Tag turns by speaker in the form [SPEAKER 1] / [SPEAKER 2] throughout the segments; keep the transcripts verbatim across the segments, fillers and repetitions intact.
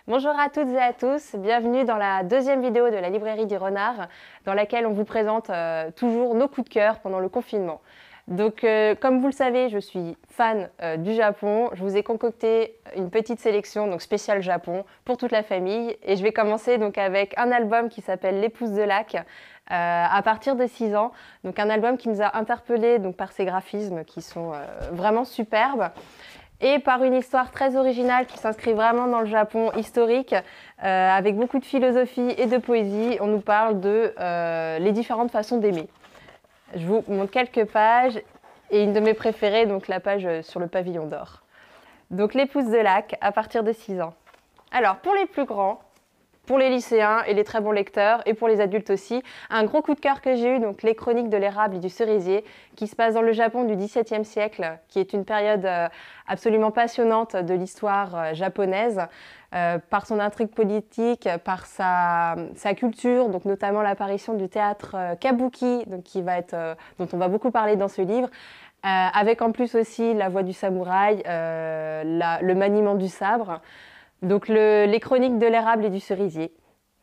[SPEAKER 1] Bonjour à toutes et à tous, bienvenue dans la deuxième vidéo de la librairie du Renard, dans laquelle on vous présente euh, toujours nos coups de cœur pendant le confinement. Donc, euh, comme vous le savez, je suis fan euh, du Japon. Je vous ai concocté une petite sélection, donc spéciale Japon, pour toute la famille. Et je vais commencer donc avec un album qui s'appelle L'épouse de lac, euh, à partir de six ans. Donc, un album qui nous a interpellés donc, par ses graphismes qui sont euh, vraiment superbes. Et par une histoire très originale qui s'inscrit vraiment dans le Japon historique, euh, avec beaucoup de philosophie et de poésie. On nous parle de euh, les différentes façons d'aimer. Je vous montre quelques pages et une de mes préférées, donc la page sur le pavillon d'or. Donc l'épouse de lac à partir de six ans. Alors pour les plus grands, pour les lycéens et les très bons lecteurs, et pour les adultes aussi, un gros coup de cœur que j'ai eu, donc les chroniques de l'érable et du cerisier, qui se passe dans le Japon du dix-septième siècle, qui est une période euh, absolument passionnante de l'histoire euh, japonaise, euh, par son intrigue politique, par sa, sa culture, donc notamment l'apparition du théâtre euh, kabuki, donc qui va être, euh, dont on va beaucoup parler dans ce livre, euh, avec en plus aussi la voix du samouraï, euh, la, le maniement du sabre. Donc le, les chroniques de l'érable et du cerisier.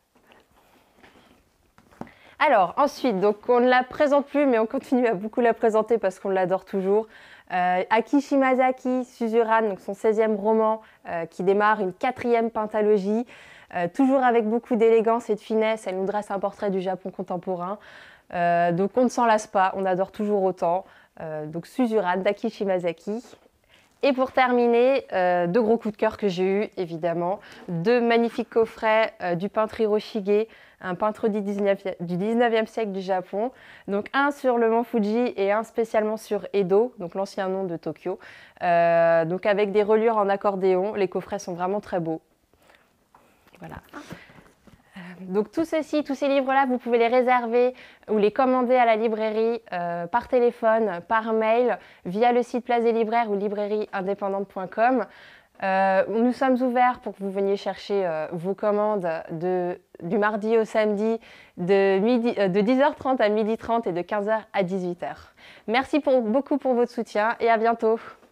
[SPEAKER 1] Alors ensuite, donc on ne la présente plus, mais on continue à beaucoup la présenter parce qu'on l'adore toujours. Euh, Aki Shimazaki Suzuran, donc son seizième roman, euh, qui démarre une quatrième pentalogie, euh, toujours avec beaucoup d'élégance et de finesse. Elle nous dresse un portrait du Japon contemporain. Euh, donc on ne s'en lasse pas, on adore toujours autant. Euh, donc Suzuran d'Aki Shimazaki. Et pour terminer, euh, deux gros coups de cœur que j'ai eus, évidemment. Deux magnifiques coffrets euh, du peintre Hiroshige, un peintre du dix-neuvième siècle du Japon. Donc un sur le mont Fuji et un spécialement sur Edo, donc l'ancien nom de Tokyo. Euh, donc avec des reliures en accordéon, les coffrets sont vraiment très beaux. Voilà. Donc tout ceci, tous ces livres-là, vous pouvez les réserver ou les commander à la librairie euh, par téléphone, par mail, via le site Place des Libraires ou librairie indépendante point com. Euh, nous sommes ouverts pour que vous veniez chercher euh, vos commandes de, du mardi au samedi de, midi, euh, de dix heures trente à midi trente et de quinze heures à dix-huit heures. Merci pour, beaucoup pour votre soutien et à bientôt.